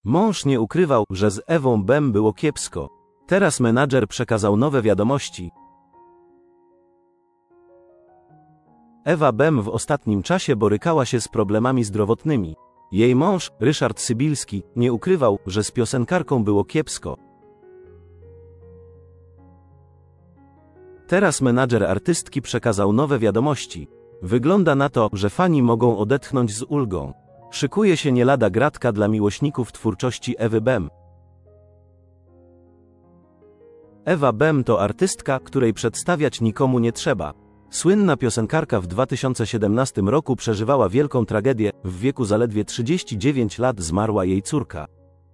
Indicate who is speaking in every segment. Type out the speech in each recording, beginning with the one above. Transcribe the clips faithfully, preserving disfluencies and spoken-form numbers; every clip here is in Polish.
Speaker 1: Mąż nie ukrywał, że z Ewą Bem było kiepsko. Teraz menadżer przekazał nowe wiadomości. Ewa Bem w ostatnim czasie borykała się z problemami zdrowotnymi. Jej mąż, Ryszard Sybilski, nie ukrywał, że z piosenkarką było kiepsko. Teraz menadżer artystki przekazał nowe wiadomości. Wygląda na to, że fani mogą odetchnąć z ulgą. Szykuje się nie lada gratka dla miłośników twórczości Ewy Bem. Ewa Bem to artystka, której przedstawiać nikomu nie trzeba. Słynna piosenkarka w dwa tysiące siedemnastym roku przeżywała wielką tragedię, w wieku zaledwie trzydziestu dziewięciu lat zmarła jej córka.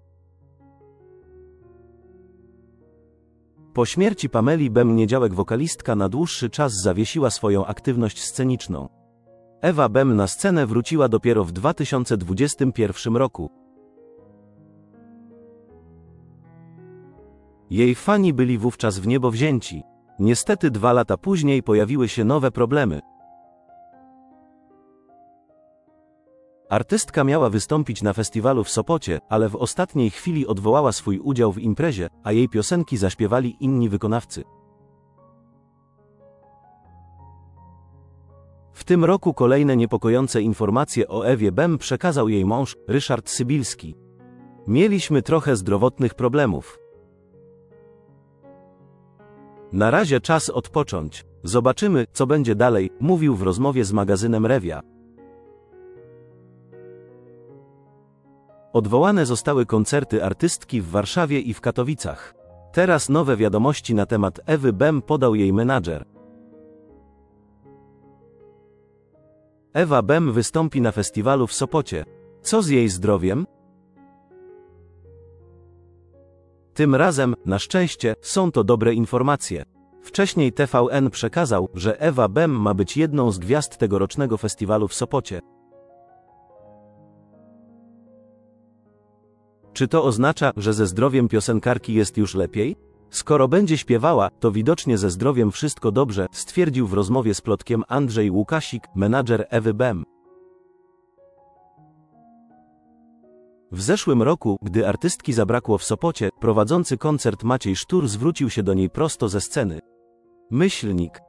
Speaker 1: Po śmierci Pameli Bem-Niedziałek wokalistka na dłuższy czas zawiesiła swoją aktywność sceniczną. Ewa Bem na scenę wróciła dopiero w dwa tysiące dwudziestym pierwszym roku. Jej fani byli wówczas w niebo wzięci. Niestety dwa lata później pojawiły się nowe problemy. Artystka miała wystąpić na festiwalu w Sopocie, ale w ostatniej chwili odwołała swój udział w imprezie, a jej piosenki zaśpiewali inni wykonawcy. W tym roku kolejne niepokojące informacje o Ewie Bem przekazał jej mąż, Ryszard Sybilski. Mieliśmy trochę zdrowotnych problemów. Na razie czas odpocząć. Zobaczymy, co będzie dalej, mówił w rozmowie z magazynem Rewia. Odwołane zostały koncerty artystki w Warszawie i w Katowicach. Teraz nowe wiadomości na temat Ewy Bem podał jej menadżer. Ewa Bem wystąpi na festiwalu w Sopocie. Co z jej zdrowiem? Tym razem, na szczęście, są to dobre informacje. Wcześniej T V N przekazał, że Ewa Bem ma być jedną z gwiazd tegorocznego festiwalu w Sopocie. Czy to oznacza, że ze zdrowiem piosenkarki jest już lepiej? Skoro będzie śpiewała, to widocznie ze zdrowiem wszystko dobrze, stwierdził w rozmowie z Plotkiem Andrzej Łukasik, menadżer Ewy Bem. W zeszłym roku, gdy artystki zabrakło w Sopocie, prowadzący koncert Maciej Sztur zwrócił się do niej prosto ze sceny. Myślnik.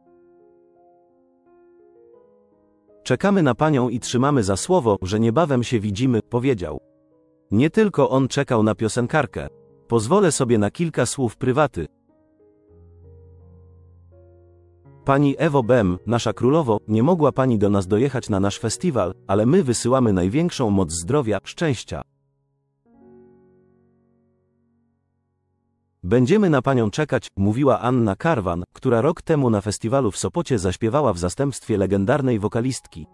Speaker 1: Czekamy na panią i trzymamy za słowo, że niebawem się widzimy, powiedział. Nie tylko on czekał na piosenkarkę. Pozwolę sobie na kilka słów prywaty. Pani Ewo Bem, nasza królowo, nie mogła pani do nas dojechać na nasz festiwal, ale my wysyłamy największą moc zdrowia, szczęścia. Będziemy na panią czekać, mówiła Anna Karwan, która rok temu na festiwalu w Sopocie zaśpiewała w zastępstwie legendarnej wokalistki.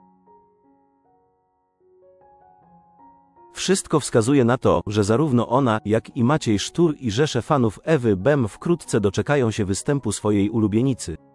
Speaker 1: Wszystko wskazuje na to, że zarówno ona, jak i Maciej Sztur i rzesze fanów Ewy Bem wkrótce doczekają się występu swojej ulubienicy.